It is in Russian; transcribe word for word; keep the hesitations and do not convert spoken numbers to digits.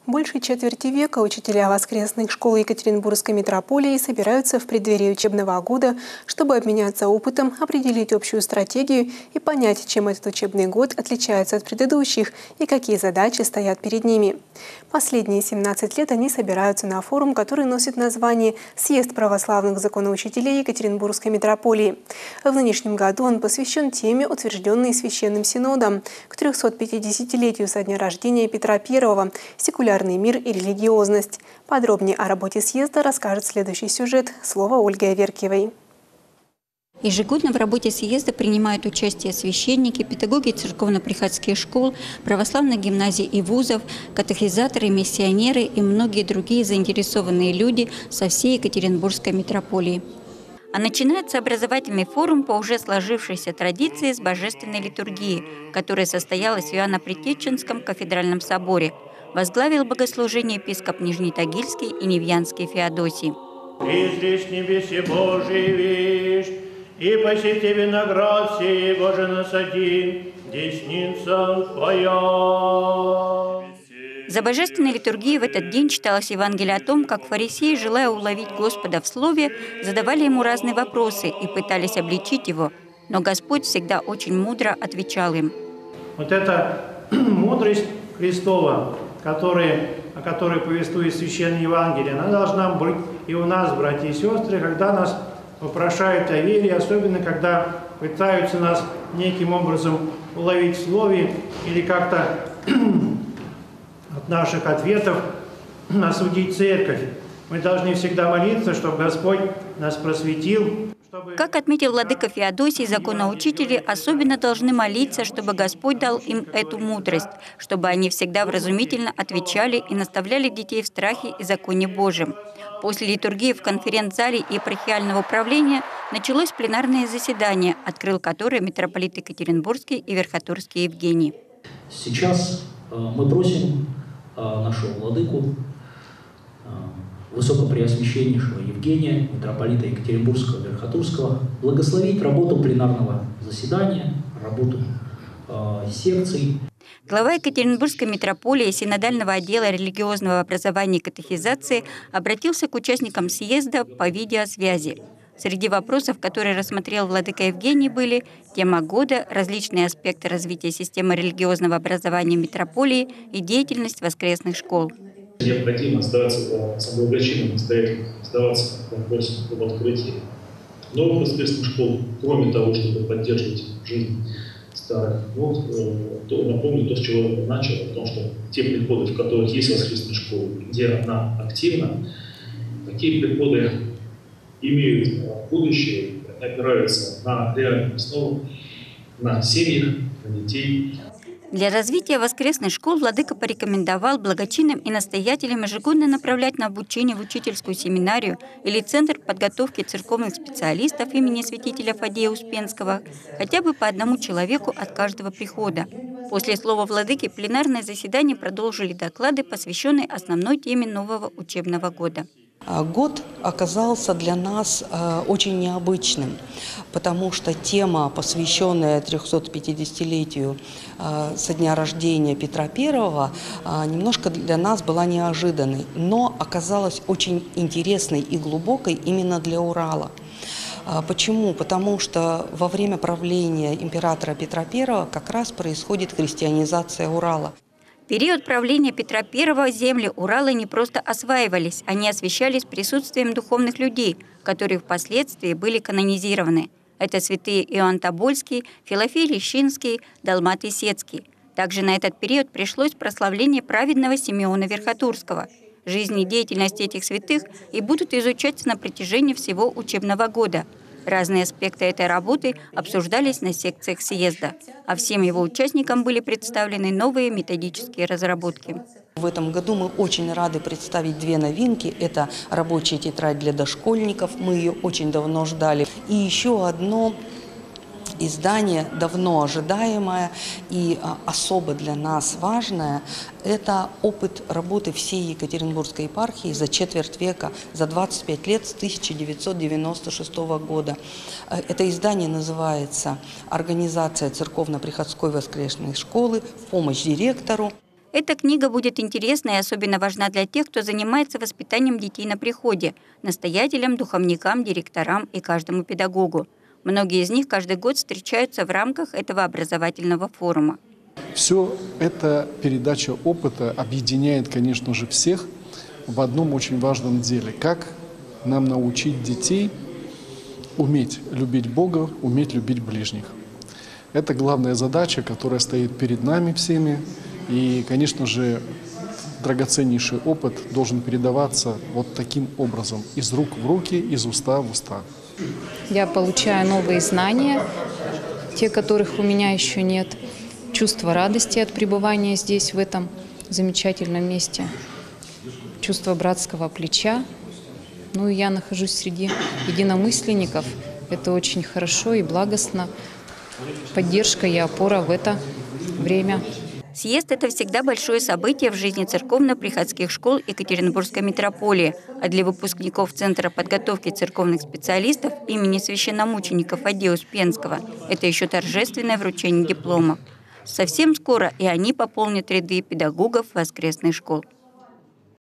Больше четверти века учителя воскресных школ Екатеринбургской митрополии собираются в преддверии учебного года, чтобы обменяться опытом, определить общую стратегию и понять, чем этот учебный год отличается от предыдущих и какие задачи стоят перед ними. Последние семнадцать лет они собираются на форум, который носит название «Съезд православных законоучителей Екатеринбургской митрополии». В нынешнем году он посвящен теме, утвержденной Священным Синодом, к трехсотпятидесятилетию со дня рождения Петра Первого – секулярный мир и религиозность. Подробнее о работе съезда расскажет следующий сюжет. Слово Ольги Аверкиевой. Ежегодно в работе съезда принимают участие священники, педагоги церковно-приходских школ, православных гимназий и вузов, катехизаторы, миссионеры и многие другие заинтересованные люди со всей Екатеринбургской митрополии. А начинается образовательный форум по уже сложившейся традиции с божественной литургии, которая состоялась в Иоанно-Предтеченском кафедральном соборе. Возглавил богослужение епископ Нижнетагильский и Невьянский Феодосий. «Излишь небесе Божий вишь, и посети виноград сей Боже насади, десница Твоя». За божественной литургией в этот день читалось Евангелие о том, как фарисеи, желая уловить Господа в слове, задавали ему разные вопросы и пытались обличить его, но Господь всегда очень мудро отвечал им. Вот эта мудрость Христова, Который, о которой повествует Священное Евангелие, она должна быть и у нас, братья и сестры, когда нас вопрошают о вере, особенно когда пытаются нас неким образом уловить в слове или как-то от наших ответов осудить церковь. Мы должны всегда молиться, чтобы Господь нас просветил. Как отметил владыка Феодосий, законоучители особенно должны молиться, чтобы Господь дал им эту мудрость, чтобы они всегда вразумительно отвечали и наставляли детей в страхе и законе Божьем. После литургии в конференц-зале епархиального управления началось пленарное заседание, открыл которое митрополит Екатеринбургский и Верхотурский Евгений. Сейчас мы просим нашего владыку, Высокопреосвященнейшего Евгения, митрополита Екатеринбургского Верхотурского, благословить работу пленарного заседания, работу э, секций. Глава Екатеринбургской митрополии Синодального отдела религиозного образования и катехизации обратился к участникам съезда по видеосвязи. Среди вопросов, которые рассмотрел владыка Евгений, были тема года, различные аспекты развития системы религиозного образования митрополии и деятельность воскресных школ. Необходимо стараться самым благочинным настоятельно сдаваться вопросам об открытии новых воскресных школ, кроме того, чтобы поддерживать жизнь старых. Вот, то, напомню то, с чего я начал, о том, что те приходы, в которых есть воскресная школа, где она активна, такие приходы имеют будущее, опираются на реальную основу, на семьях, на детей. Для развития воскресных школ владыка порекомендовал благочинным и настоятелям ежегодно направлять на обучение в учительскую семинарию или центр подготовки церковных специалистов имени святителя Фадея Успенского хотя бы по одному человеку от каждого прихода. После слова владыки пленарное заседание продолжили доклады, посвященные основной теме нового учебного года. Год оказался для нас э, очень необычным, потому что тема, посвященная трехсотпятидесятилетию э, со дня рождения Петра Первого, э, немножко для нас была неожиданной, но оказалась очень интересной и глубокой именно для Урала. Э, почему? Потому что во время правления императора Петра Первого как раз происходит христианизация Урала. В период правления Петра Первого земли Урала не просто осваивались, они освящались присутствием духовных людей, которые впоследствии были канонизированы. Это святые Иоанн Тобольский, Филофей Лещинский, Далмат Исетский. Также на этот период пришлось прославление праведного Симеона Верхотурского. Жизнь и деятельность этих святых и будут изучаться на протяжении всего учебного года. Разные аспекты этой работы обсуждались на секциях съезда, а всем его участникам были представлены новые методические разработки. В этом году мы очень рады представить две новинки. Это рабочая тетрадь для дошкольников, мы ее очень давно ждали. И еще одно издание, давно ожидаемое и особо для нас важное, это опыт работы всей Екатеринбургской епархии за четверть века, за двадцать пять лет с тысяча девятьсот девяносто шестого года. Это издание называется «Организация церковно-приходской воскресной школы в помощь директору». Эта книга будет интересна и особенно важна для тех, кто занимается воспитанием детей на приходе, настоятелям, духовникам, директорам и каждому педагогу. Многие из них каждый год встречаются в рамках этого образовательного форума. Все это передача опыта объединяет, конечно же, всех в одном очень важном деле. Как нам научить детей уметь любить Бога, уметь любить ближних. Это главная задача, которая стоит перед нами всеми. И, конечно же, драгоценнейший опыт должен передаваться вот таким образом, из рук в руки, из уста в уста. Я получаю новые знания, те, которых у меня еще нет, чувство радости от пребывания здесь, в этом замечательном месте, чувство братского плеча. Ну и я нахожусь среди единомысленников. Это очень хорошо и благостно. Поддержка и опора в это время. Съезд – это всегда большое событие в жизни церковно-приходских школ Екатеринбургской митрополии, а для выпускников Центра подготовки церковных специалистов имени священномученика Фаддея Успенского – это еще торжественное вручение дипломов. Совсем скоро и они пополнят ряды педагогов воскресных школ.